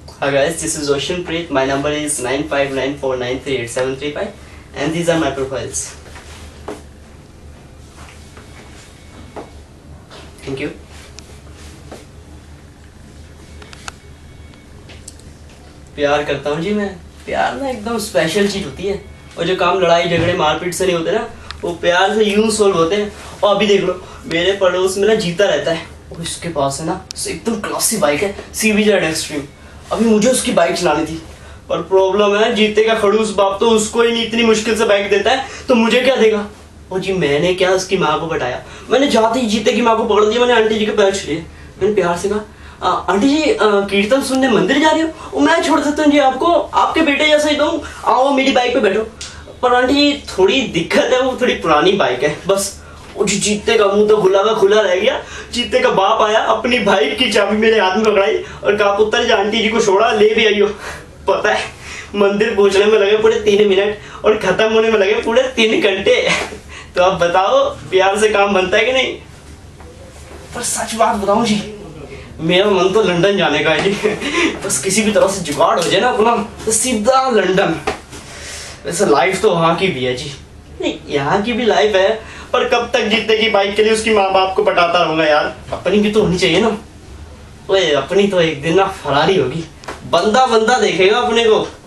Hi guys, this is Ocean Preet. My number is 9594938735 and these are my profiles. Thank you. प्यार करता हूँ जी मैं। प्यार ना एकदम स्पेशल चीज होती है और जो काम लड़ाई झगड़े मारपीट से नहीं होते ना वो प्यार से यूं सोल्व होते हैं। और अभी देख लो मेरे पड़ोस में ना जीता रहता है और इसके पास है ना एकदम क्लासी बाइक है CBZ एक्सट्रीम। अभी मुझे उसकी बाइक चलानी थी पर प्रॉब्लम है जीते का खड़ूस बाप तो उसको ही नहीं इतनी मुश्किल से बाइक देता है तो मुझे क्या देगा। और जी मैंने क्या उसकी माँ को बताया, मैंने जाते ही जीते की माँ को पकड़ दिया। मैंने आंटी जी के पैर छुए, मैंने प्यार से कहा आंटी जी कीर्तन सुनने मंदिर जा रही हो? मैं छोड़ देता हूँ जी आपको, आपके बेटे जैसा ही दूँ, आओ मेरी बाइक पे बैठो। पर आंटी जी थोड़ी दिक्कत है, वो थोड़ी पुरानी बाइक है बस। वो जीते का मुंह तो खुला रह गया। जीते का बाप आया, अपनी बाइक की चाबी मेरे हाथ में पकड़ाई और कहा पुत्र जी आंटी जी को छोड़ा, ले भी आइयो। पता है मंदिर पहुंचने में लगे पूरे 3 मिनट और खत्म होने में लगे पूरे 3 घंटे। तो अब बताओ प्यार से काम बनता है कि नहीं? पर सच बात बताऊं जी, मेरा मन तो लंदन जाने का है जी। बस किसी भी तरह से जुगाड़ हो जाए ना अपना तो सीधा लंदन। वैसे लाइफ तो वहाँ की भी है जी, नहीं यहाँ की भी लाइफ है पर कब तक जीते की बाइक के लिए उसकी माँ बाप को पटाता रहूंगा यार। अपनी भी तो होनी चाहिए ना। ओए अपनी तो एक दिन ना फरारी होगी, बंदा देखेगा अपने को।